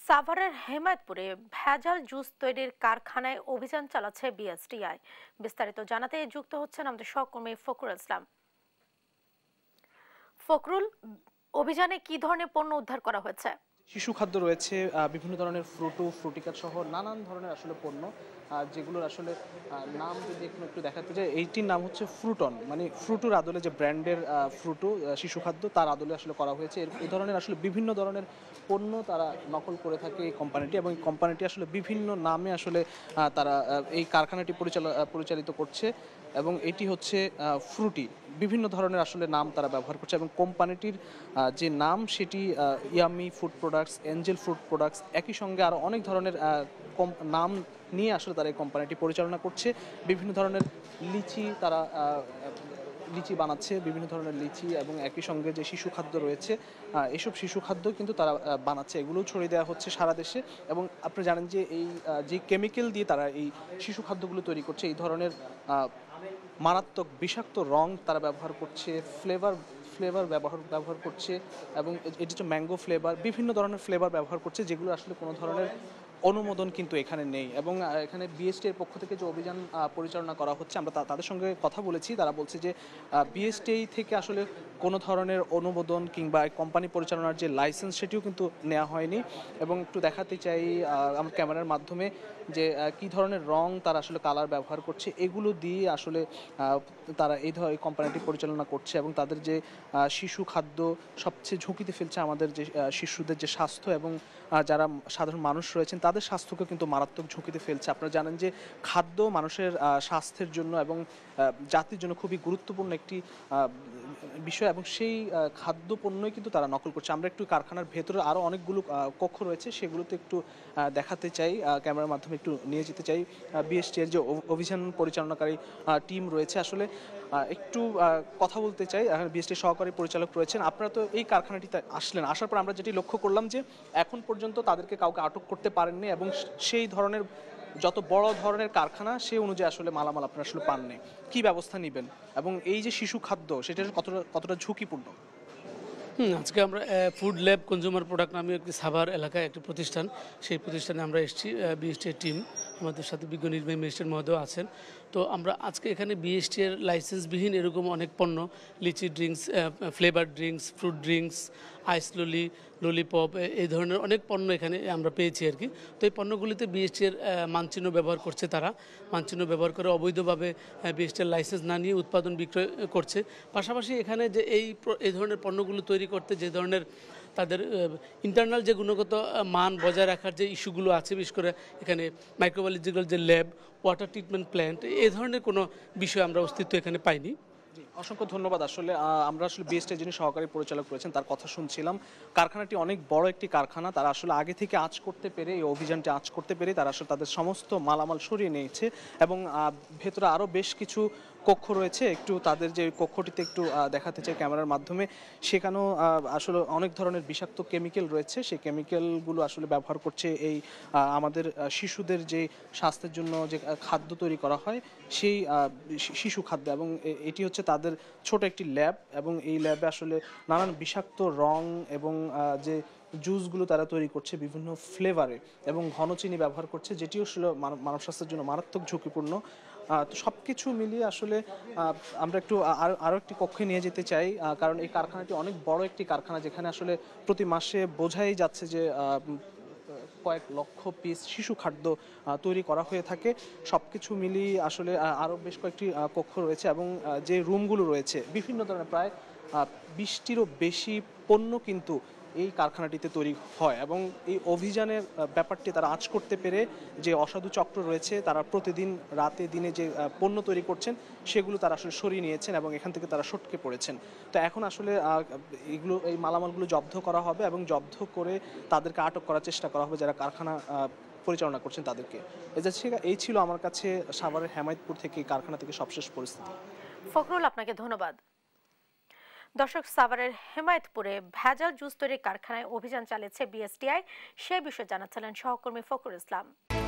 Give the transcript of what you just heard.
সাভারের হেমায়েতপুরে ভেজাল জুস তৈরির কারখানায় অভিযান চালাচ্ছে বিএসটিআই। বিস্তারিত জানাতে যুক্ত হচ্ছেন আমাদের সহকর্মী ফখরুল ইসলাম। ফখরুল, অভিযানে কি ধরনের পণ্য উদ্ধার করা হয়েছে? শিশু খাদ্য রয়েছে, বিভিন্ন ধরনের ফ্রুটিকা সহ নানান ধরনের আসলে পণ্য, যেগুলোর আসলে নাম যদি একটু দেখাতে চাই, এইটির নাম হচ্ছে ফ্রুটন, মানে ফ্রুটুর আদলে যে ব্র্যান্ডের ফ্রুটো শিশু খাদ্য তার আদলে আসলে করা হয়েছে। এই ধরনের আসলে বিভিন্ন ধরনের পণ্য তারা নকল করে থাকে এই কোম্পানিটি, এবং এই কোম্পানিটি আসলে বিভিন্ন নামে আসলে তারা এই কারখানাটি পরিচালিত করছে, এবং এটি হচ্ছে ফ্রুটি। বিভিন্ন ধরনের আসলে নাম তারা ব্যবহার করছে, এবং কোম্পানিটির যে নাম সেটি yummy food products, angel food products, একই সঙ্গে আরও অনেক ধরনের নাম নিয়ে আসলে তারা এই কোম্পানিটি পরিচালনা করছে। বিভিন্ন ধরনের লিচি বানাচ্ছে, বিভিন্ন ধরনের লিচি, এবং একই সঙ্গে যে শিশু খাদ্য রয়েছে এসব শিশু খাদ্য কিন্তু তারা বানাচ্ছে, এগুলোও ছড়িয়ে দেওয়া হচ্ছে সারা দেশে। এবং আপনি জানেন যে এই যে কেমিক্যাল দিয়ে তারা এই শিশু খাদ্যগুলো তৈরি করছে, এই ধরনের মারাত্মক বিষাক্ত রং তারা ব্যবহার করছে, ফ্লেভার ব্যবহার করছে, এবং এটি হচ্ছে ম্যাঙ্গো ফ্লেভার, বিভিন্ন ধরনের ফ্লেভার ব্যবহার করছে, যেগুলো আসলে কোনো ধরনের অনুমোদন কিন্তু এখানে নেই। এবং এখানে বিএসটির পক্ষ থেকে যে অভিযান পরিচালনা করা হচ্ছে, আমরা তাদের সঙ্গে কথা বলেছি, তারা বলছে যে বিএসটি থেকে আসলে কোনো ধরনের অনুমোদন কিংবা কোম্পানি পরিচালনার যে লাইসেন্স সেটিও কিন্তু নেওয়া হয়নি। এবং একটু দেখাতে চাই আমার ক্যামেরার মাধ্যমে যে কি ধরনের রং তারা আসলে কালার ব্যবহার করছে, এগুলো দিয়ে আসলে তারা এই কোম্পানিটি পরিচালনা করছে, এবং তাদের যে শিশু খাদ্য সবচেয়ে ঝুঁকিতে ফেলছে আমাদের যে শিশুদের যে স্বাস্থ্য, এবং যারা সাধারণ মানুষ রয়েছেন তাদের স্বাস্থ্যকে কিন্তু মারাত্মক ঝুঁকিতে ফেলছে। আপনারা জানেন যে খাদ্য মানুষের স্বাস্থ্যের জন্য এবং জাতির জন্য খুবই গুরুত্বপূর্ণ একটি বিষয়, এবং সেই খাদ্য পণ্যই কিন্তু তারা নকল করছে। আমরা একটু কারখানার ভেতরে আরও অনেকগুলো কক্ষ রয়েছে, সেগুলোতে একটু দেখাতে চাই, ক্যামেরার মাধ্যমে একটু নিয়ে যেতে চাই। বিএসটির যে অভিযান পরিচালনাকারী টিম রয়েছে, আসলে একটু কথা বলতে চাই। বিএসটির সহকারী পরিচালক রয়েছেন। আপনারা তো এই কারখানাটিতে আসলেন, আসার পর আমরা যেটি লক্ষ্য করলাম যে এখন পর্যন্ত তাদেরকে কাউকে আটক করতে পারেননি, এবং সেই ধরনের যত বড় ধরনের কারখানা সে অনুযায়ী আসলে মালামাল আপনারা আসলে পাননি। কি ব্যবস্থা নেবেন, এবং এই যে শিশু খাদ্য সেটা কতটা ঝুঁকিপূর্ণ? আজকে আমরা ফুড ল্যাব কনজিউমার প্রোডাক্ট নামে একটি সাভার এলাকায় একটি প্রতিষ্ঠান, সেই প্রতিষ্ঠানে আমরা এসেছি। বিএসটির টিম, আমাদের সাথে বিজ্ঞ নির্বাহী ম্যাজিস্ট্রেট মহোদয় আছেন। তো আমরা আজকে এখানে বিএসটির লাইসেন্সবিহীন এরকম অনেক পণ্য, litchi drinks, flavour drinks, fruit drinks, ice lollipop, এই ধরনের অনেক পণ্য এখানে আমরা পেয়েছি আর কি। তো এই পণ্যগুলিতে বিএসটির মানচিহ্ন ব্যবহার করছে, তারা মানচিহ্ন ব্যবহার করে অবৈধভাবে বিএসটির লাইসেন্স না নিয়ে উৎপাদন বিক্রয় করছে। পাশাপাশি এখানে যে এই ধরনের পণ্যগুলো তৈরি করতে যে ধরনের তাদের ইন্টারনাল যে গুণগত মান বজায় রাখার যে ইস্যুগুলো আছে, বিশেষ করে এখানে মাইক্রোবায়োলজিক্যাল যে ল্যাব, ওয়াটার ট্রিটমেন্ট প্ল্যান্ট, এই ধরনের কোনো বিষয় আমরা অস্তিত্ব এখানে পাইনি। অসংখ্য ধন্যবাদ। আসলে আমরা আসলে বিএসটির যিনি সহকারী পরিচালক রয়েছেন তার কথা শুনছিলাম। কারখানাটি অনেক বড় একটি কারখানা, তারা আসলে আগে থেকে আঁচ করতে পেরে, এই অভিযানটি আঁচ করতে পেরে তারা আসলে তাদের সমস্ত মালামাল সরিয়ে নিয়েছে, এবং ভেতরে আরও বেশ কিছু কক্ষ রয়েছে। একটু তাদের যে কক্ষটিতে একটু দেখাতে চাই ক্যামেরার মাধ্যমে, সেখানেও আসলে অনেক ধরনের বিষাক্ত কেমিক্যাল রয়েছে। সেই কেমিক্যালগুলো আসলে ব্যবহার করছে এই আমাদের শিশুদের যে স্বাস্থ্যের জন্য যে খাদ্য তৈরি করা হয় সেই শিশু খাদ্য, এবং এটি হচ্ছে তাদের ছোট একটি ল্যাব, এবং এই ল্যাবে আসলে নানান বিষাক্ত রং এবং যে জুসগুলো তারা তৈরি করছে বিভিন্ন ফ্লেভারে, এবং ঘন চিনি ব্যবহার করছে, যেটিও আসলে মানব স্বাস্থ্যের জন্য মারাত্মক ঝুঁকিপূর্ণ। তো সব কিছু মিলিয়ে আসলে আমরা একটু আরও একটি কক্ষে নিয়ে যেতে চাই, কারণ এই কারখানাটি অনেক বড় একটি কারখানা, যেখানে আসলে প্রতি মাসে বোঝাই যাচ্ছে যে কয়েক লক্ষ পিস শিশু খাদ্য তৈরি করা হয়ে থাকে। সব কিছু মিলিয়ে আসলে আরও বেশ কয়েকটি কক্ষ রয়েছে, এবং যে রুমগুলো রয়েছে বিভিন্ন ধরনের প্রায় 20টিরও বেশি পণ্য কিন্তু এই কারখানাটিতে তৈরি হয়। এবং এই অভিযানের ব্যাপারটি তারা আঁচ করতে পেরে যে অসাধু চক্র রয়েছে তারা প্রতিদিন রাতে দিনে যে পণ্য তৈরি করছেন সেগুলো তারা আসলে সরিয়ে নিয়েছেন, এবং এখান থেকে তারা সটকে পড়েছেন। তো এখন আসলে এই মালামালগুলো জব্দ করা হবে, এবং জব্দ করে তাদেরকে আটক করার চেষ্টা করা হবে যারা কারখানা পরিচালনা করছেন তাদেরকে। এই ছিল আমার কাছে সাভারের হেমায়েতপুর থেকে, কারখানা থেকে সবশেষ পরিস্থিতি। ফখরুল, আপনাকে ধন্যবাদ। দর্শক, সাভারের হেমায়েতপুরে ভেজাল জুস তৈরির কারখানায় অভিযান চালিয়েছে বিএসটিআই, সে বিষয়ে জানাচ্ছিলেন সহকর্মী ফখরুল ইসলাম।